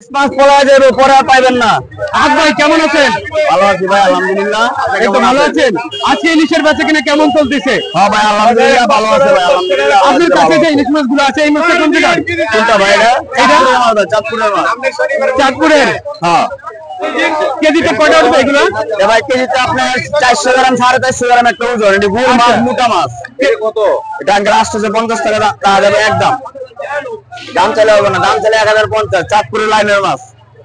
মাছ পড়া যাবে, পরে আর পাইবেন না। আহাদ ভাই কেমন আছেন? ভালো আছি ভাই, আলহামদুলিল্লাহ। একদম ভালো আছেন। আজকে ইলিশের বেচা কিনা কেমন চলতেছে? হ্যাঁ ভাই, আলহামদুলিল্লাহ ভালো আছে ভাই, আলহামদুলিল্লাহ। আপনার কাছে যে ইলিশ মাছগুলো আছে এই মাছটা কোন জায়গার? কোনটা ভাই? এটা চাঁদপুরের মাছ। চাঁদপুরের। হ্যাঁ। কেজিতে কয়টা উঠবে এগুলো? ভাই কেজিতে আপনার 400 গ্রাম 450 গ্রাম একটা ওজন। এটা গুড় মাছ, মোটা মাছ। কত? এটা আসতেছে 50 টাকা টাকা যাবে একদম। দাম চাইলে হবে না, দাম চাইলে 1050। চাঁদপুরের লাইনের মাছ,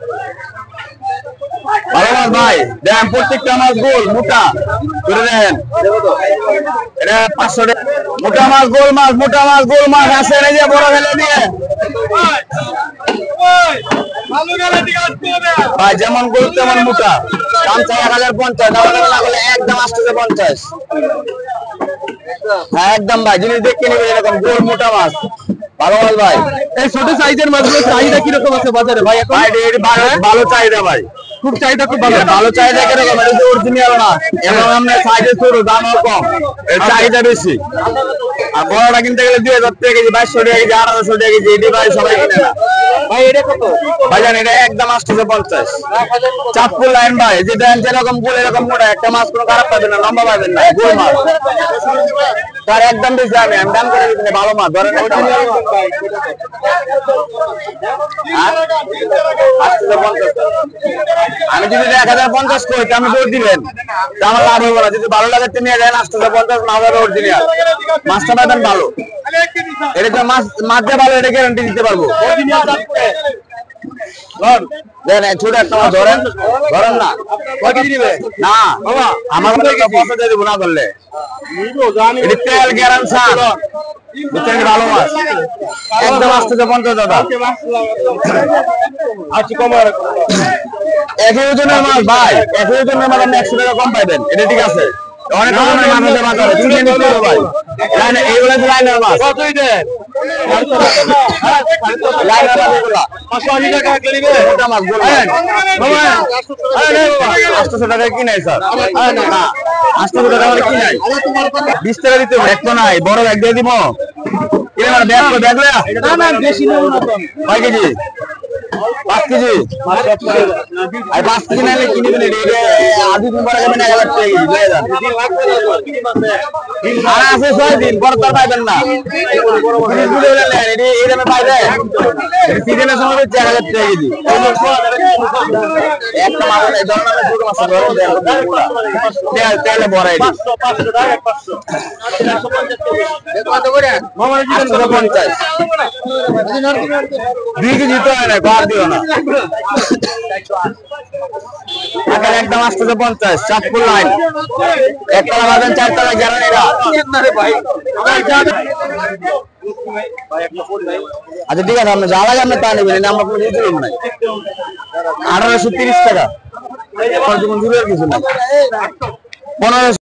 ভালো মাছ ভাই। দেখেন প্রত্যেকটা মাছ গোল মোটা করে দেন। এটা 500 টাকা মোটা মাছ, গোল মাছ, মোটা মাছ, গোল মাছ আছে এই যে বড় ফেলে দিয়ে ভাই, যেমন গোল তেমন মোটা। দাম চাই 1050, দাম না বলে একদম আসতেছে 50। হ্যাঁ একদম ভাই, জিনিস দেখে নিবেন এরকম গোল মোটা মাছ, ভালো মাছ ভাই। এই ছোট সাইজের মাছগুলোর চাহিদা কিরকম আছে বাজারে ভাই এখন? ভালো চাহিদা ভাই, খুব চাহিদা, খুব ভালো। ভালো চাহিদা কিরকম? এটা তো অরিজিনাল মাছ, এবং আমরা সাইজে ছোট, দামও কম, এর চাহিদা বেশি। আর বড়টা কিনতে গেলে 2000 টাকা কেজি, 2200 টাকা কেজি, 1800 টাকা কেজি। এটি ভাই সবাই কিনে না ভাই। এটা কত ভাই জান? এটা একদম আসতেছে 50। চাঁদপুর লাইন ভাই, যেটা যেরকম গোল এরকম মোটা, একটা মাছ কোনো খারাপ পাবেন না, লম্বা পাবেন না, গোল মাছ। তার একদম বেশি আমি দাম করে দিচ্ছি, ভালো মাছ ধরেন। আমি যদি 1050 করি, আমি জোর দিবেন, আমার লাভ হবো না। যদি ভালো লাগে নিয়ে যান, 850 মাছ হবে অরিজিনাল। মাছটা পাবেন ভালো, এটা তো মাছ মাছটা ভালো, এটা গ্যারান্টি দিতে পারবো। ছোট একটা মাছ ধরেন, ধরেন না না বাবা, আমার পয়সা দিয়ে দেবো না করলে। তেল গ্যারান্টি ভালো মাছ, একদম আসতেছে 50 টাকা। একই ওজনের মাছ ভাই, একই ওজনের মাছ আপনি 100 টাকা কম পাইবেন, এটা ঠিক আছে। অনেক রকমের মাছ আছে, ভাই এইগুলো লাইনের মাছ। লাইনের মাছ এগুলা 800 টাকায় কিনাই স্যার, 800 টাকা কিনাই। 20 টাকা দিতে একটা নাই, বড় ব্যাগ দিয়ে দিব। কয় কেজি? 5 কেজি। 5 কেজি নাইলে কিনবেন, আধি দিন পরে যাবেন 1000 টাকা কেজি। আর আছে 6 দিন পর তো পাইবেন না। এই দামে পাইবে, সিজনের সময় 1000 টাকা কেজি। একটা মাছ ধরেন, ছোট মাছ ধরেন, তেলে ভরাই 850। 2 কেজি তো হয় না, বার দিও না। একদম 850। চাঁদপুর লাইন, একতলা বাজান 4 তলা গ্যারান্টিরা। আচ্ছা ঠিক আছে, আপনি যা লাগে আপনি তা নেবেন, আমরা কোনো কিছু নেব না। 1830 টাকা, কিছু না। 1500